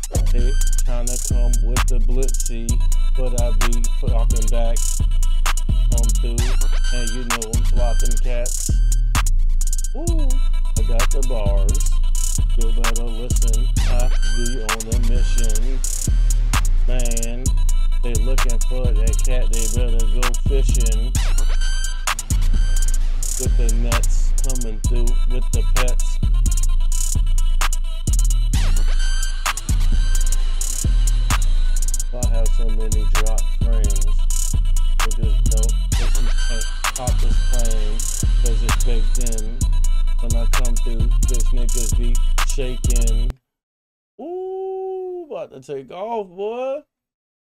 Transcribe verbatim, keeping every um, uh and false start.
They tryna come with the blitzy, but I be flopping back. Come through, and you know I'm flopping cats. Ooh, I got the bars. You better listen, I be on a mission. Man, they looking for that cat, they better go fishing. With the nets, coming through with the pets. I have so many drop frames. I just don't, cause you can't pop this plane, cause it's baked in. When I come through, bitch niggas be shaking. Ooh, about to take off, boy.